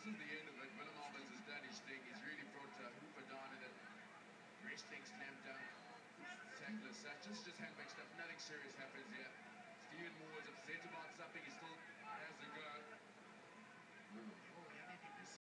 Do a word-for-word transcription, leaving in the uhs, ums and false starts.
this is the end of it. Willem Alberts has done his thing. He's really brought uh, Hooper down in it. Wrestling slam dunk. Tackler such. Just, just handbag stuff. Nothing serious happens here. Stephen Moore is upset about something.